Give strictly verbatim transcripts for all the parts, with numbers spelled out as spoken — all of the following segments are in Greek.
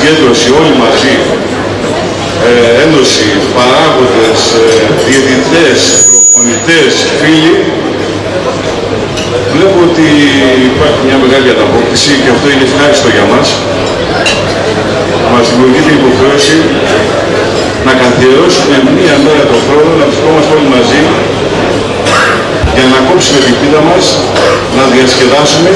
συγκέντρωση όλοι μαζί, ε, ένωση, παράγοντες, ε, διαιτητές, προπονητές, φίλοι, βλέπω ότι υπάρχει μια μεγάλη ανταπόκριση και αυτό είναι ευχάριστο για μας. Μας δημιουργεί την υποχρέωση να καθιερώσουμε μία μέρα τον χρόνο, να βρισκόμαστε όλοι μαζί για να κόψουμε την πίτα μας, να διασκεδάσουμε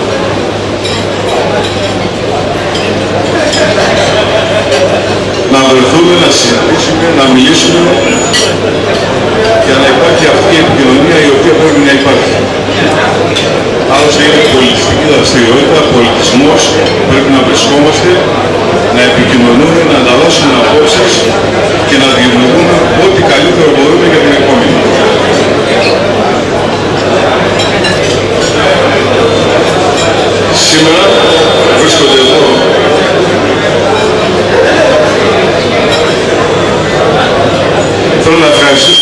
να βρεθούμε, να συζητήσουμε, να μιλήσουμε για να υπάρχει αυτή η επικοινωνία η οποία πρέπει να υπάρχει. Άλλωστε είναι πολιτιστική δραστηριότητα, πολιτισμός, πρέπει να βρισκόμαστε, να επικοινωνούμε, να ανταλλάσσουμε απόψεις και να δημιουργούμε ό,τι καλύτερο μπορούμε για την επόμενη. Σήμερα βρίσκονται εδώ θέλω να ευχαριστήσω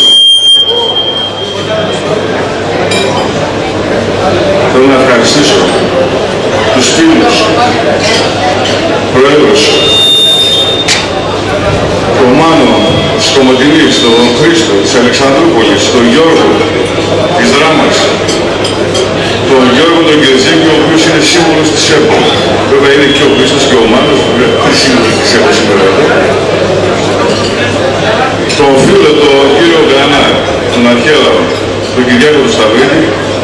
θέλω να ευχαριστήσω τους φίλους, πρόεδρος, τον Μάνο της Κομωτινής, τον Χρήστο της Αλεξανδρούπολης, τον Γιώργο της Δράμας, τον Γιώργο τον Κερζέκη, ο οποίος είναι σύμβολος της ΕΠΟ. Βέβαια είναι και ο Χρήστος και ο Μάνος, που είναι σύμβολος της ΕΠΟ σήμερα εδώ. Τον φίλο, τον κύριο Γκρανά, τον Αρχέλαο, τον Κυριάκο του Σταυρίδη.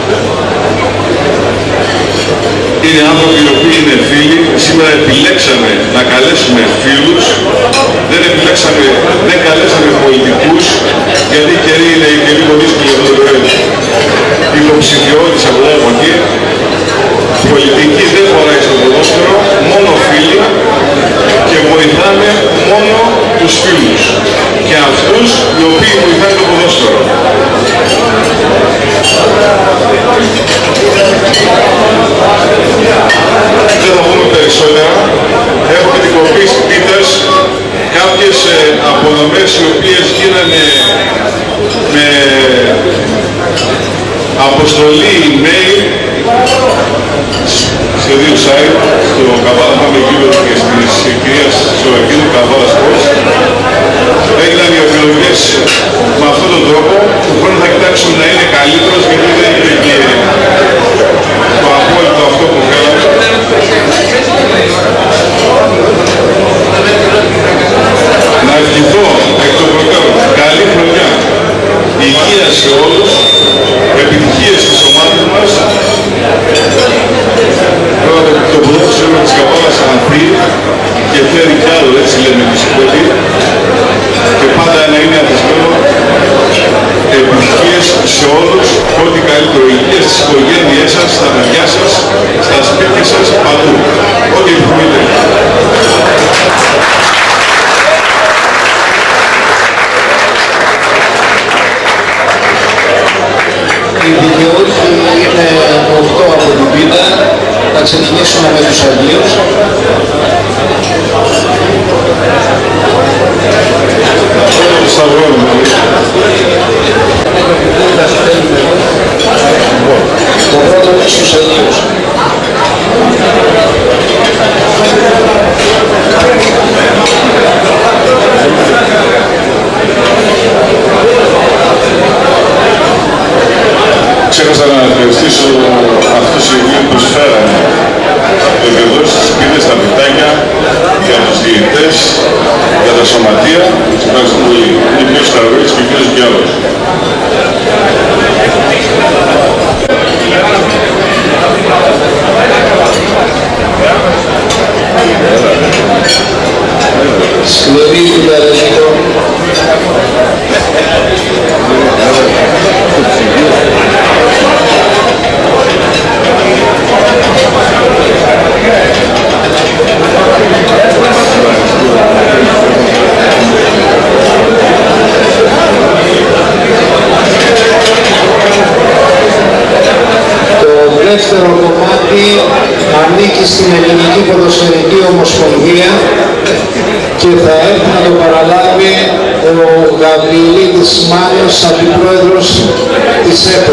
Είναι άνθρωποι οι οποίοι είναι φίλοι. Σήμερα επιλέξαμε να καλέσουμε φίλους. Δεν επιλέξαμε, δεν καλέσαμε πολιτικούς, γιατί οι καιροί είναι οι καιροί πολύ δύσκολοι εδώ το υποψηφιότητες από εδώ από εκεί. Πολιτική δεν χωράει στο ποδόσφαιρο, μόνο φίλοι και βοηθάμε μόνο τους φίλους και αυτούς οι οποίοι βοηθάνε το ποδόσφαιρο. Δεν θα πούμε περισσότερα. Έχουμε τυποποιήσει πίτες κάποιες ε, απονομές οι οποίες γίνανε με αποστολή email σε δύο site, στο Καβάλα Πάμε Γύρω και στις κυρίας Σορακίδου Καβάλα Sports. Έγιναν οι επιλογές με αυτόν τον τρόπο, του χρόνου θα κοιτάξουμε να είναι καλύτερος γιατί δεν είναι και το απόλυτο αυτό που θέλαμε. Να ευχηθώ εκ των προτέρων καλή χρονιά, υγεία σε όλους, επιτυχίες στις ομάδες μας. Τώρα το ποδόσφαιρο της Καβάλας ανθεί και φέρει κι άλλο, έτσι λέμε τη συμπολή, και πάντα να είναι αθισμένο. Επιτυχίες σε όλους, ό,τι καλύτερο, υγεία στις οικογένειές σας, στα παιδιά σας, στα σπίτια σας, παντού. Ό,τι επιθυμείτε. Οι δικαιούχοι είναι οκτώ από την πίτα. Θα ξεκινήσουμε με τους Αγίους. Το πρώτο είναι στους Αγίους. Ξέχασα να ευχαριστήσω αυτούς οι οποίοι προσφέρανε το επιδόσεις στις πίτες, τα πιτάκια, για τους διαιτητές, για τα σωματεία. Σας ευχαριστώ πολύ. Είναι πιο Σταυρίδης και κύριος κι άλλος. Σκληρή του Περαιτικό. Το δεύτερο κομμάτι ανήκει στην Ελληνική Ποδοσφαιρική Ομοσπονδία και θα έρθει να το παραλάβει ο Γαβριλίδης Μάνος, αντιπρόεδρος της ΕΠΟ.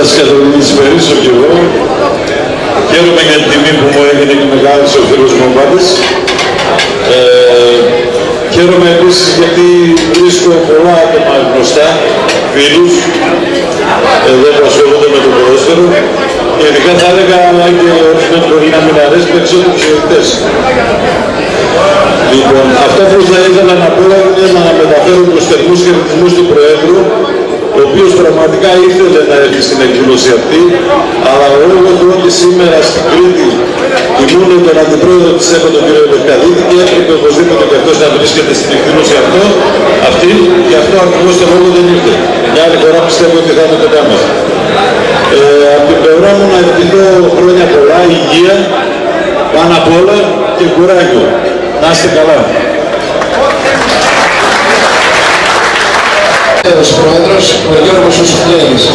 σας καλησπερίσω κι εγώ. Χαίρομαι για την τιμή που μου έγινε και μεγάλησε ο φίλος μου Μπάτης. Ε, χαίρομαι επίσης γιατί βρίσκω πολλά άτομα γνωστά, φίλους, εδώ που ασχολούνται με το ποδόσφαιρο. Και ειδικά θα έλεγα, αλλά και ορισμένοι μπορεί να μην αρέσει, περισσότερους συζητητές. Λοιπόν, αυτό που θα ήθελα να πω είναι να μεταφέρω τους θερμούς χαιρετισμούς του Προέδρου, ο οποίος πραγματικά ήθελε να έρθει στην εκδήλωση αυτή, αλλά λόγω του ότι σήμερα στην Κρήτη ήμουν τον Αντιπρόεδρο της ΕΠΕ, τον κ. Λευκαδίτη, και έπρεπε οπωσδήποτε και αυτός να βρίσκεται στην εκδήλωση αυτό, αυτή, και αυτό ακριβώς το λόγο δεν ήρθε. Μια άλλη φορά πιστεύω ότι θα είναι κοντά μας. Ε, από την πλευρά μου να ευχηθώ χρόνια πολλά, υγεία, πάνω απ' όλα και κουράγιο. Να είστε καλά. Ο Πρόεδρος, ο Γιώργος Ουσουφλέης.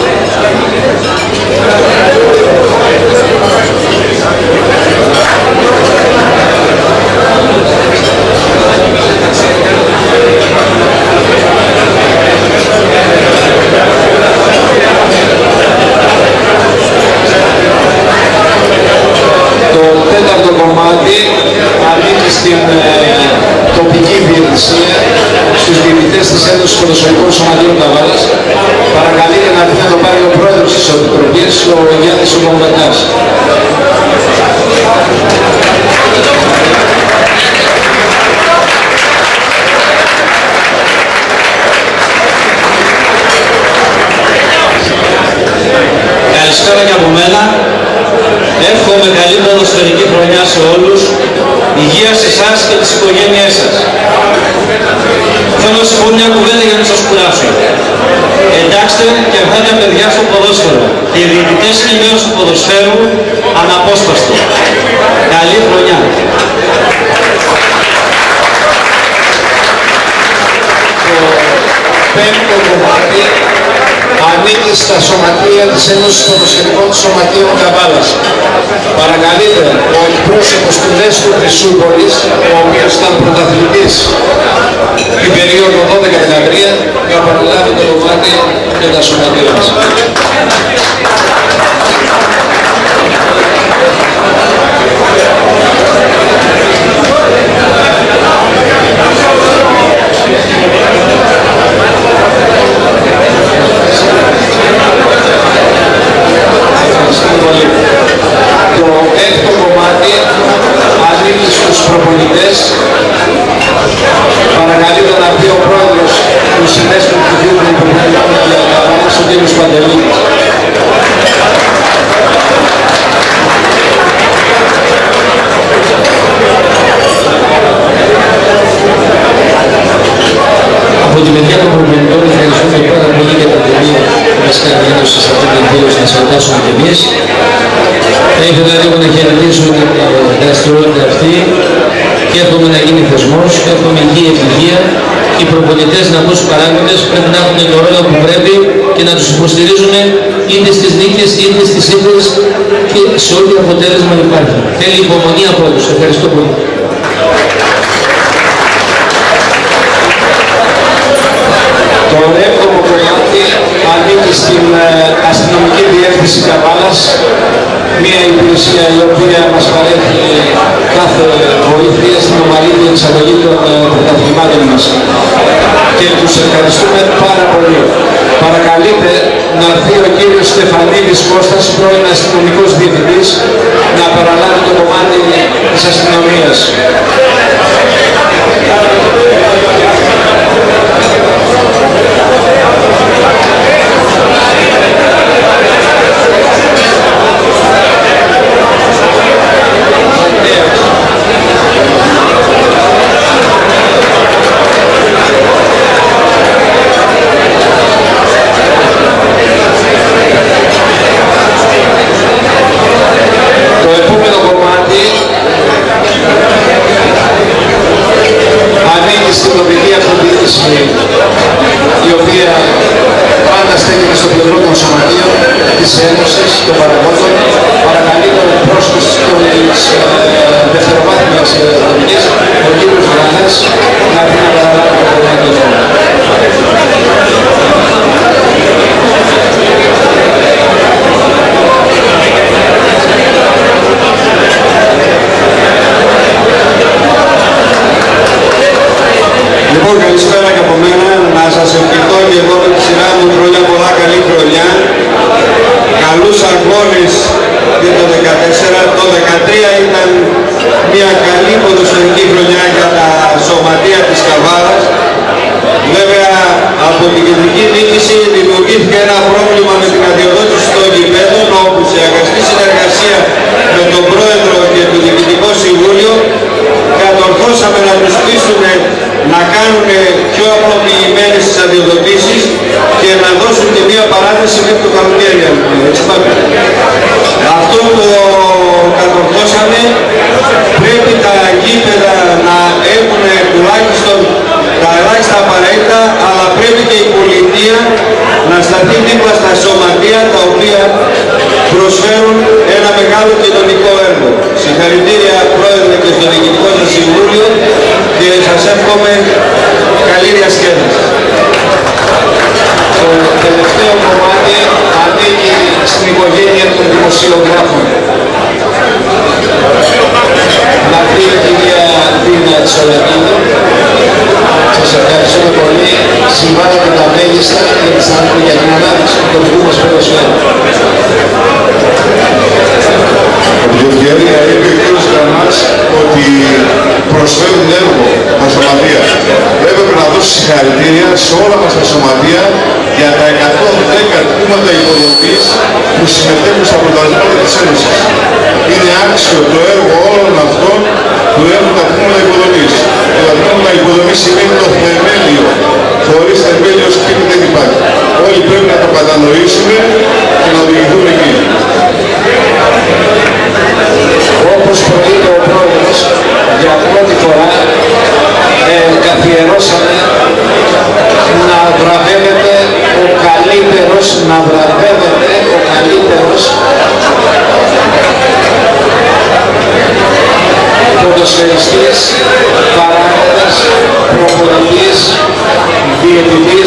Το τέταρτο κομμάτι ανήκει στην ε, τοπική διαιτησία, στους διαιτητές της Ένωσης Ποδοσφαιρικών Σωματείων Καβάλας. Παρακαλείται να έρθει να το πάρει ο Πρόεδρος της Επιτροπής, ο Γιάννης Ογωματάς. Καλησπέρα και από μένα. Εύχομαι καλή ποδοσφαιρική χρονιά σε όλους, υγεία σε εσάς και τις οικογένειές σας. Θέλω να σας πω μια κουβέντα για να σας κουράσω. Εντάξτε και αυτά τα παιδιά στο ποδόσφαιρο. Και οι διαιτητές είναι μέρος του ποδοσφαίρου αναπόσπαστο. Καλή χρονιά. Το πέμπτο κομμάτι ανήκει στα σωματεία της Ένωσης Ποδοσφαιρικών Σωματείων Καβάλας. Παρακαλείται ο εκπρόσωπος του Δέστου Χρυσούπολης, ο οποίος ήταν πρωταθλητής την περίοδο δώδεκα δεκατρία, να παραλάβει το κομμάτι και τα σωματεία μας. Το έκτο κομμάτι ανήκει στους προπονητές. Παρακαλείται να πει ο πρόεδρος του συνέστου του Δήμου των Προπονητών και Καβάλας, ο κ. Παντελίδης. Από τη μεριά των προπονητών ευχαριστούμε πάρα πολύ για την τιμή που μας κάνει η Ένωση σε αυτή την εκδήλωση να συμμετάσχουμε κι εμείς. Θα ήθελα λίγο να χαιρετήσω την δραστηριότητα αυτή και εύχομαι να γίνει θεσμός, εύχομαι υγεία, ευτυχία και οι προπονητές να ακούσουν παράγοντες πρέπει να έχουν το ρόλο που πρέπει και να τους υποστηρίζουν είτε στις νίκες είτε στις ήττες και σε ό,τι αποτέλεσμα υπάρχει. Θέλει υπομονή από όλους. Ευχαριστώ πολύ. Το έβδομο κομμάτι ανήκει στην αστυνομική διεύθυνση Καβάλας, μια υπηρεσία η οποία μας παρέχει κάθε βοήθεια στην ομαλή διεξαγωγή των πρωταθλημάτων μας. Και τους ευχαριστούμε πάρα πολύ. Παρακαλείται να έρθει ο κύριος Στεφανίδης Κώστας, πρώην αστυνομικός διευθυντής, να παραλάβει το κομμάτι της αστυνομίας. Το επόμενο κομμάτι μια καλή ποδοσφαιρική χρονιά για τα σωματεία της Καβάλας. Βέβαια, από την κεντρική διοίκηση δημιουργήθηκε ένα πρόβλημα με την αδειοδότηση των γηπέδων, όπου σε αγαστή συνεργασία με τον Πρόεδρο και το Διοικητικό Συμβούλιο κατορθώσαμε να τους πείσουμε να κάνουν πιο απλοποιημένες τις αδειοδοτήσεις και να δώσουν και μία παράταση μέχρι το καλοκαίρι. Αυτό που κατορθώσαμε, πρέπει τα γήπεδα να έχουν τουλάχιστον τα ελάχιστα απαραίτητα, αλλά πρέπει και η πολιτεία να σταθεί δίπλα στα σωματεία τα οποία προσφέρουν ένα μεγάλο κοινωνικό έργο. Συγχαρητήρια Πρόεδρε και στο Διοικητικό σας Συμβούλιο και σας εύχομαι καλή διασκέδαση. Το τελευταίο κομμάτι ανήκει στην οικογένεια των δημοσιογράφων. Να πει η κυρία Δίνα Τσολακίδου. Σας ευχαριστούμε πολύ. Συμβάλλατε τα μέγιστα για την ανάπτυξη του τοπικού μας ποδοσφαίρου. Από την ευκαιρία είπε ο κ. Γραμμάς ότι προσφέρουν έργο τα σωματεία. Έπρεπε να δώσει συγχαρητήρια σε όλα μας τα σωματεία για τα εκατόν δέκα τμήματα υποδομής που συμμετέχουν στα πρωταθλήματα της Ένωσης. Είναι άξιο το έργο όλων αυτών που έχουν τα τμήματα υποδομής. Και τα τμήματα υποδομής σημαίνει το θεμέλιο. Χωρίς θεμέλιο σπίτι δεν υπάρχει. Όλοι πρέπει να το κατανοήσουμε και να οδηγηθούμε εκεί. Όπως προείπε ο Πρόεδρος, για πρώτη φορά ε, καθιερώσαμε να βραβεύεται ο καλύτερος, να βραβεύεται ο καλύτερος ποδοσφαιριστής, παράγοντας, προπονητής, διαιτητής,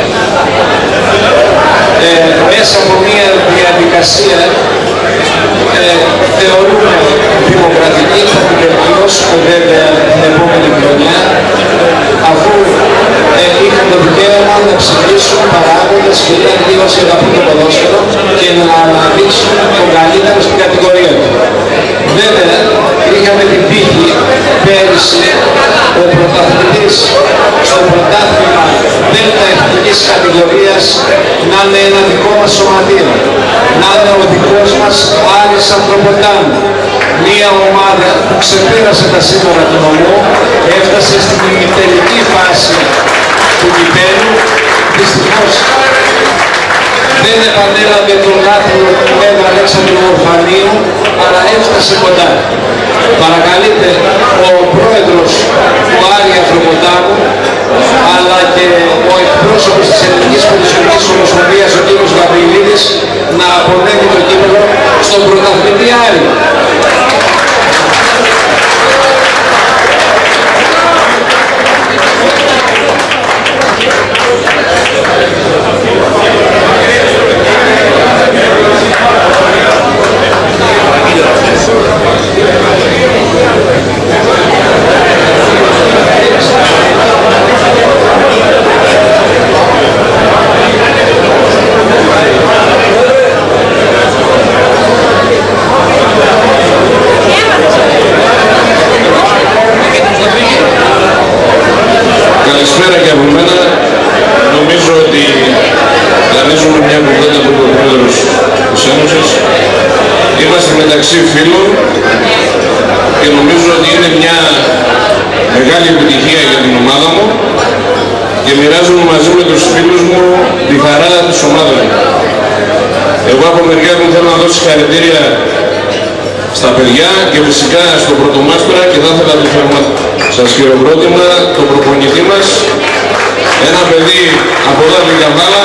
ε, μέσα από μια διαδικασία ε, θεωρούμε δημοκρατική, θα την βελτιώσουμε βέβαια την επόμενη χρονιά, αφού ε, είχαν το δικαίωμα να ψηφίσουν παράγοντες που ήταν λίγο σε αγαπούν το ποδόσφαιρο και να αναδείξουν τον καλύτερο στην κατηγορία του. Βέβαια, είχαμε την τύχη πέρυσι ο πρωταθλητής στο πρωτάθλημα δέλτα εθνικής κατηγορίας να είναι ένα δικό μας σωματείο, να είναι ο δικός μας Άρης Ανθρωποτάμου. Μία ομάδα που ξεπέρασε τα σύνορα του νομού, έφτασε στην τελική φάση του κυπέλλου. Δυστυχώς δεν επανέλαβε τον άθλιο του Μέγα Αλέξανδρου Ορφανίου, αλλά έφτασε κοντά. Παρακαλείται ο πρόεδρος του Άρη Ανθρωποτάμου, αλλά και ο εκπρόσωπος της Ελληνικής Ποδοσφαιρικής Ομοσπονδίας, ο κ. Γαβριλίδης, να απονέμει το κύπελλο στον πρωταθλητή Άρη. Καλησπέρα και από μένα. Νομίζω ότι δανείζουμε μια κουβέντα που είπε ο Πρόεδρος της Ένωσης. Είμαστε μεταξύ φίλων και νομίζω ότι είναι μια μεγάλη επιτυχία για την ομάδα μου και μοιράζομαι μαζί με τους φίλους μου τη χαρά της ομάδας μου. Εγώ από μεριά μου θέλω να δώσω συγχαρητήρια στα παιδιά και φυσικά στο πρωτομάστορα και θα ήθελα το θέμα σας χειροκρότημα, το προπονητή μας, ένα παιδί από εδώ την Καβάλα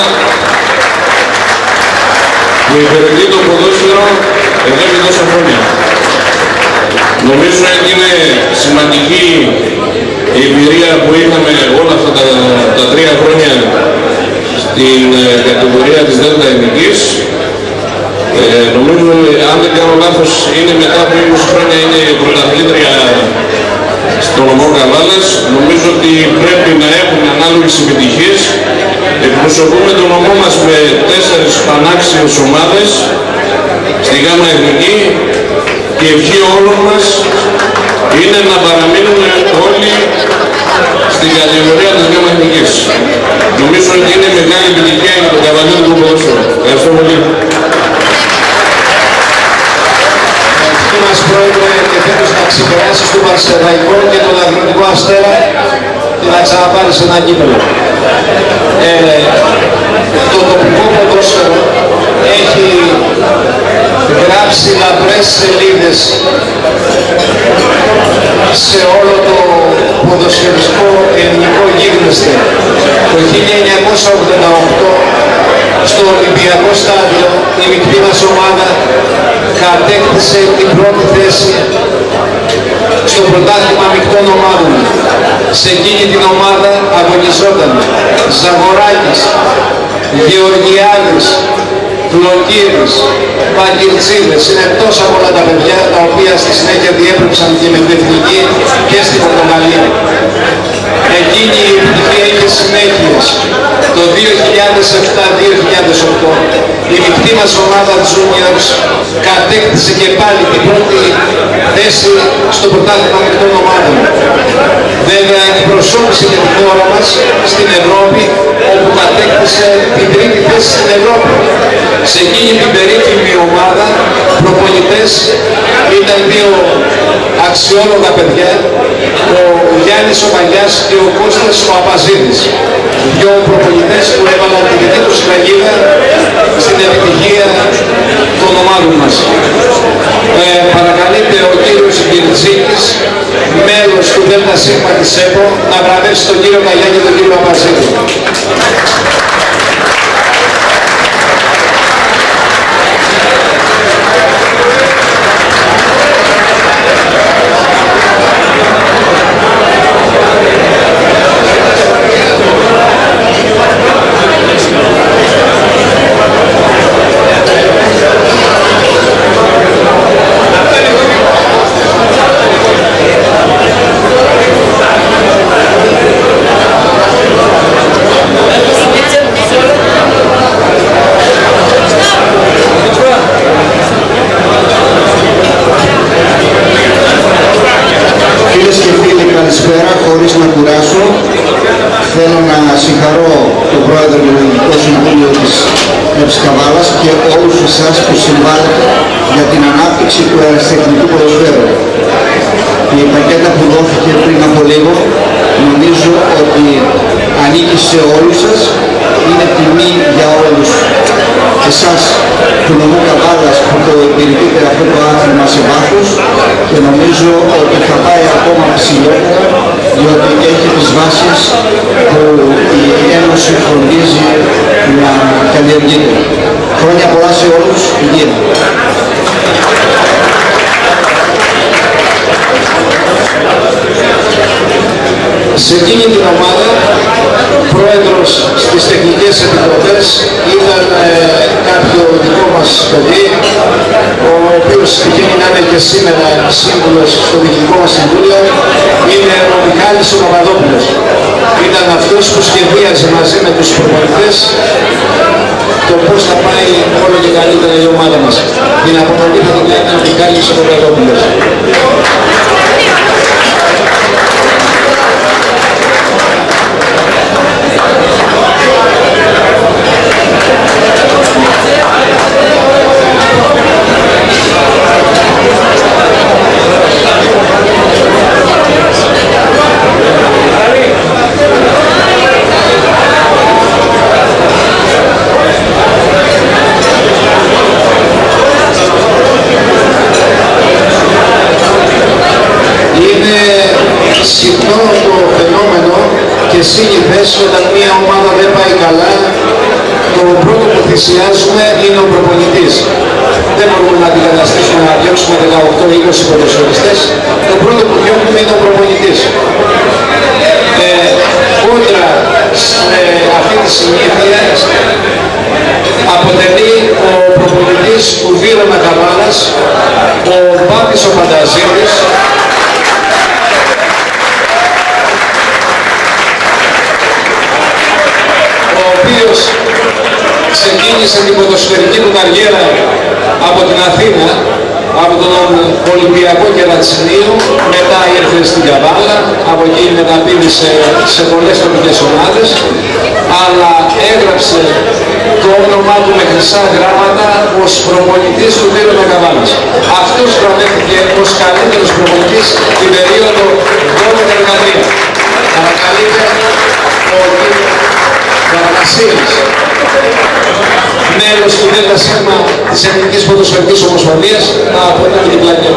που υπηρετεί το ποδόσφαιρο εδώ και τόσα χρόνια. Νομίζω ότι είναι σημαντική η εμπειρία που είχαμε όλα αυτά τα, τα τρία χρόνια στην ε, κατηγορία της Δέλτα Εθνικής. Ε, νομίζω, αν δεν κάνω λάθος, είναι μετά από είκοσι χρόνια είναι πρωταθλήτρια στο νομό Καβάλας. Νομίζω ότι πρέπει να έχουμε ανάλογες επιτυχίες. Εκπροσωπούμε τον νομό μας με τέσσερις πανάξιες ομάδες στη Γάμα Εθνική και ευχή όλων μας είναι να παραμείνουν όλοι στην κατηγορία της νέας εθνικής. Νομίζω ότι είναι μεγάλη επιτυχία για τον καβαλιό του ποδόσφαιρου. Ευχαριστώ πολύ. Ευχαριστώ μας πρόεδρε και φέτος να ξεπεράσεις του Παρσεραϊκό και τον Αγροτικό Αστέρα και να ξαναπάρεις ένα κύπελλο. Ε, το τοπικό ποδόσφαιρο έχει γράψει λαμπρές σελίδες σε όλο το ποδοσφαιριστικό ελληνικό γίγνεσθε. Το χίλια εννιακόσια ογδόντα οκτώ στο Ολυμπιακό Στάδιο η μικρή μας ομάδα κατέκτησε την πρώτη θέση στο πρωτάθλημα μεικτών ομάδων. Σε εκείνη την ομάδα αγωνιζόταν Ζαγοράκης, Γεωργιάδης, Πλοκύρης, Παγκυρτζίδες. Είναι τόσα πολλά τα παιδιά τα οποία στη συνέχεια διέπρεψαν και με την εθνική και στην Πορτογαλία. Εκείνη η επιτυχία είχε συνέχειες. Το δύο χιλιάδες επτά δύο χιλιάδες οκτώ η μεικτή μας ομάδα Juniors κατέκτησε και πάλι την πρώτη θέση στο πρωτάθλημα μεικτών ομάδων. Βέβαια εκπροσώπησε και τη χώρα μας στην Ευρώπη, όπου κατέκτησε την τρίτη θέση στην Ευρώπη. Σε εκείνη την περίφημη ομάδα προπονητές ήταν δύο αξιόλογα παιδιά, ο Γιάννης ο Μαγιάς και ο Κώστας ο Απαζίδης. Δύο προπονητές που έβαλαν τη δική τους σφραγίδα στην επιτυχία των ομάδων μας. Ε, παρακαλείται ο κύριος Γκυρτζίκης, μέλος του ΔΣ της ΕΠΟ, να βραβεύσει τον κύριο Καγιά και τον κύριο Απαζίδη. Καλησπέρα, χωρίς να κουράσω. Θέλω να συγχαρώ τον πρόεδρο του Ελληνικού Συμβουλίου της ΕΠΣ Καβάλας και όλους εσάς που συμβάλλετε για την ανάπτυξη του αεραστεχνικού ποδοσφαίρου. Η πακέτα που δόθηκε πριν από λίγο νομίζω ότι ανήκει σε όλους σας, είναι τιμή για όλους εσάς του νομού Καβάλας που το υπηρετείτε αυτό το άθλημα σε βάθος και νομίζω ότι θα πάει ακόμα ψηλότερα διότι έχει τις βάσεις που η Ένωση φροντίζει να καλλιεργείται. Χρόνια πολλά σε όλους, υγεία. Σε εκείνη την ομάδα, πρόεδρος στις τεχνικές επιτροπές ήταν ε, κάποιο δικό μας παιδί, ο οποίος τυχαίνει να είναι και σήμερα σύμβουλος στο διοικητικό μας συμβούλιο, είναι ο Μιχάλης ο Παπαδόπουλος. Ήταν αυτός που σχεδίαζε μαζί με τους προπονητές το πώς θα πάει όλο και καλύτερα η ομάδα μας. Την απομονή θα την έκανε ο Μιχάλης ο Παπαδόπουλος. Συχνό το φαινόμενο και σύνηθες όταν μια ομάδα δεν πάει καλά, το πρώτο που θυσιάζουμε είναι ο προπονητής. Δεν μπορούμε να αντικαταστήσουμε να διώξουμε δεκαοκτώ είκοσι ποδοσφαιριστές. Το πρώτο που διώχνουμε είναι ο προπονητής. Ε, κόντρα σε αυτή τη συνήθεια αποτελεί ο προπονητής του Βύρωνα Καβάλας, ο Μπάπης ο Φανταζίδης, ο οποίος ξεκίνησε την ποδοσφαιρική του καριέρα από την Αθήνα από τον Ολυμπιακό Κερατσινίου, μετά ήρθε στην Καβάλα, από εκεί μεταπήδησε σε πολλές τοπικές ομάδες, αλλά έγραψε το όνομά του με χρυσά γράμματα ως προπονητής του Τύρωνα Καβάλας. Αυτός γραμμέθηκε ως καλύτερος προπονητής την περίοδο δώδεκα δεκατρία. Παρακαλείται ο Καρακασίας, μέλος του ΔΣ της Ελληνικής Ποδοσφαιρικής Ομοσπονδίας, να απολύτω την πλατεία.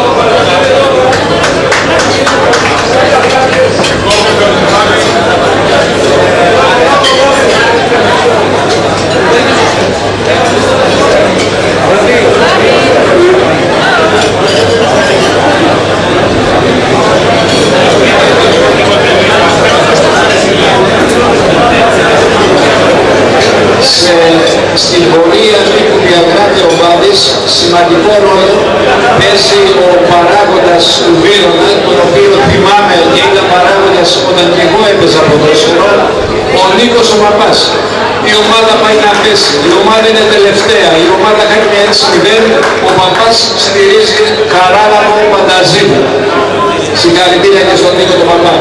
Στην πορεία που διαγράφει ο Βάδης, σημαντικό ρόλο παίζει ο παράγοντας του Βύρωνα, τον οποίο θυμάμαι και ήταν παράγοντας όταν και εγώ έπαιζα ποδόσφαιρο, ο Νίκος ο Παπάς. Η ομάδα πάει να πέσει, η ομάδα είναι τελευταία, η ομάδα κάνει μια έτσι μηδέν, ο Παπάς στηρίζει Καράλαβο Πανταζίδη. Συγχαρητήρια και στον Νίκο τον Παπά.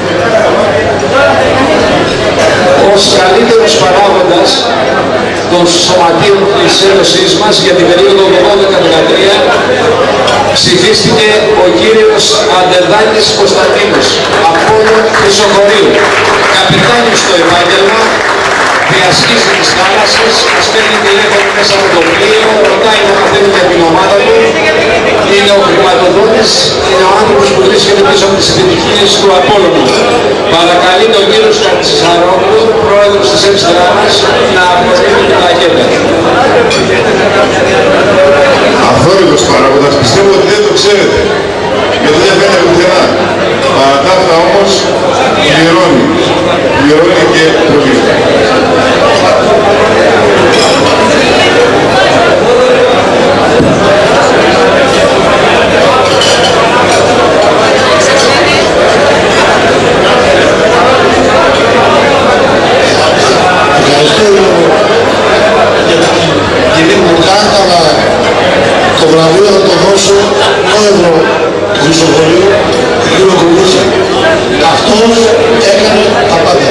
Ως καλύτερος παράγοντας των σωματείων της Ένωσης μας για την περίοδο δώδεκα δεκατρία ψηφίστηκε ο κύριος Αντεδάκης Κωνσταντίνος, Απόλλων Χρυσοχωρίου, καπετάνιος στο επάγγελμα, διασχίζει τις θάλασσες, μας παίρνει τηλέφωνο μέσα από το πλοίο, ρωτάει να μαθαίνει για την ομάδα του, είναι ο χρηματοδότης, είναι ο άνθρωπος που βρίσκεται πίσω από τις επιτυχίες του Απόλλωνα. Παρακαλεί τον κύριο Σκαρτσαρόπουλο, πρόεδρος της Έψτεράμας, να αποδείξει την πλακέτα. Αθόρυβος παράγοντας, πιστεύω ότι δεν το ξέρετε και δεν φαίνεται πουθενά. Παρά τα αυτά όμως πληρώνει, πληρώνει και πολύ. Το βραβείο θα το δώσω πρόεδρο του Χρυσοχωρίου, τον κύριο Κουμπούσα. Αυτός έκανε τα πάντα.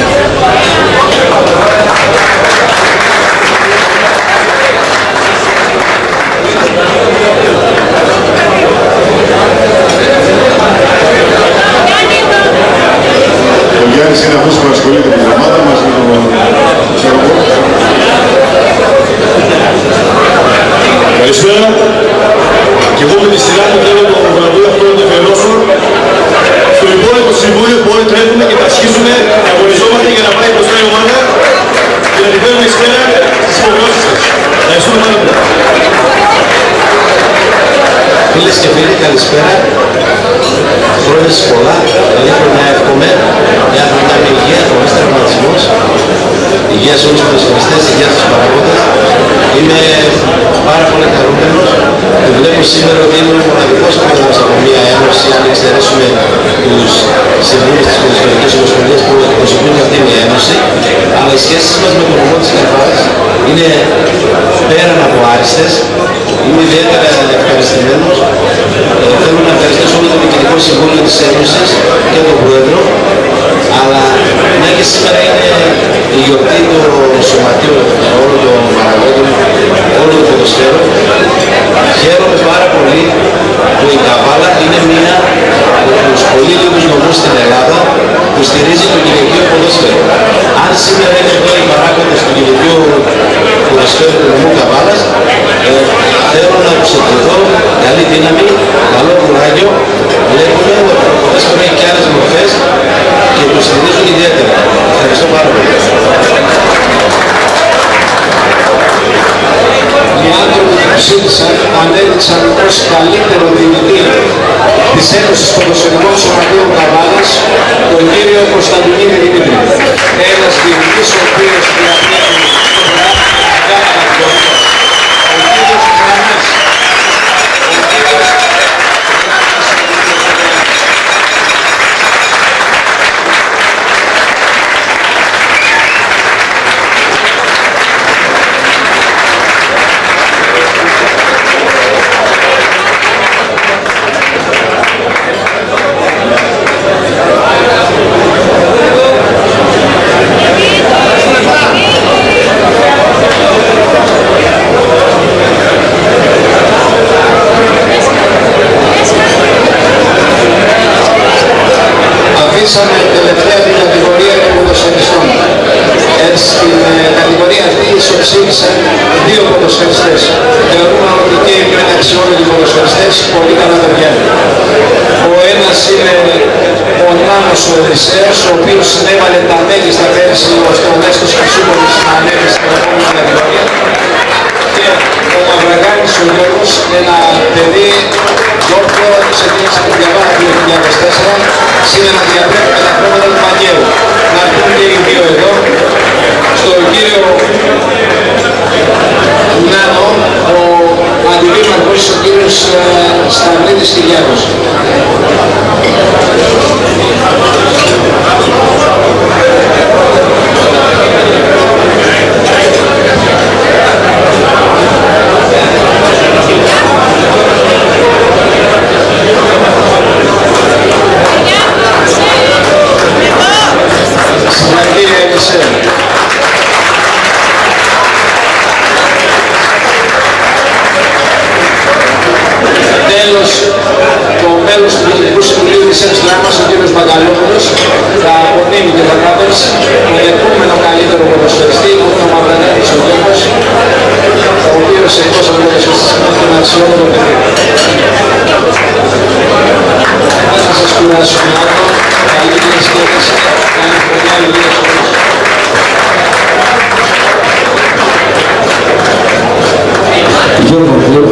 Ο Γιάννης είναι αυτός που ασχολείται με την ομάδα μας, με τον Σαροπό. Καλησπέρα. Και εγώ με τη σειρά μου θέλω το βραβείο αυτό να το αφιερώσω στο υπόλοιπο συμβούλιο που όλοι τρέχουμε και τα ασχίζουμε, να αγωνιζόμαστε για να πάει μπροστά η ομάδα και να την φέρουμε εις πέρα στις υποχρεώσεις σας. Ευχαριστούμε πάρα πολύ. Φίλες και φίλοι, καλησπέρα. Χρόνια σας πολλά. Καλή χρονιά εύχομαι. Μια χρονιά με υγεία, χωρίς τραυματισμούς. Υγεία σε όλους τους ποδοσφαιριστές, υγεία στους παράγοντες. Είμαι πάρα πολύ χαρούμενος και βλέπω σήμερα ότι είμαι ο μοναδικός πρόεδρος από μια ένωση, αν εξαιρέσουμε τους συμβούλους της Ποδοσφαιρικής Ομοσπονδίας που εκπροσωπούν αυτή μια ένωση. Αλλά οι σχέσεις μας με τον νομό της Καβάλας είναι πέραν από άριστες. Είμαι ιδιαίτερα ευχαριστημένος. Ε, θέλω να ευχαριστήσω όλο το Διοικητικό Συμβούλιο της Ένωσης και τον Πρόεδρο. Αλλά μια και σήμερα είναι η γιορτή του σωματείου όλων των παραγόντων, όλων των ποδοσφαίρων, χαίρομαι πάρα πολύ που η Καβάλα είναι μία από τους πολύ λίγους νομούς στην Ελλάδα που στηρίζει το γυναικείο ποδοσφαίρο. Αν σήμερα είναι εδώ οι παράγοντες του γυναικείου ποδοσφαίρου του νομού Καβάλας, ε, θέλω να τους ευχηθώ καλή δύναμη, καλό κουράγιο. Βλέπουμε ότι το ποδόσφαιρο έχει και άλλες μορφές και τους στηρίζουν ιδιαίτερα. Ευχαριστώ πάρα πολύ. Οι άνθρωποι που ψήφισαν ανέδειξαν ως καλύτερο διοικητή της Ένωσης Ποδοσφαιρικών Σωματείων Καβάλας τον κύριο Κωνσταντινίδη Δημήτρη. Ένας διοικητής ο οποίος διαθέτει στο πρόγραμμα του ο κύριος Γραμμάς. Προχωρήσαμε τελευταία την κατηγορία των ποδοσφαιριστών. Έτσι, στην κατηγορία αυτή ισοψήφισαν δύο ποδοσφαιριστές. Θεωρούμε ότι και οι μεταξύ όλων οι ποδοσφαιριστές πολύ καλά τα βγαίνουν. Ο ένας είναι ο Νάνος ο Οδυσσέας, ο οποίος συνέβαλε τα μέγιστα πέρυσι ώστε ο Νέστος Χασούπολης να ανέβει στην επόμενη κατηγορία. Και ο Μαυραγάνης ο Γιώργος, ένα παιδί το οποίο ξεκίνησε την διαβάνα του δύο χιλιάδες τέσσερα, σήμερα διαπρέπει με τα πράγματα του Παγγέλου. Να έρθουν και οι δύο εδώ, στον κύριο Νάνο, ο αντιδήμαρχος, ο κύριος Σταυρίδης Κυριάκος. Τέλος, το μέλος του Διοικητικού Συμβουλίου της ΕΜΣ, ο κύριος Μπαγκαλόπουλος, θα απονείμει και θα κάθεψει τον επόμενο καλύτερο ποδοσφαιριστή, τον Μαυραγάνης ο Γιώργος, ο οποίος εκτός από ποδοσφαιριστής είναι ένα αξιόλογο παιδί. Δεν θα σας κουράσουμε άλλο, καλή διασκέδαση, καλή χρονιά, υγεία σε όλους. Γιώργο,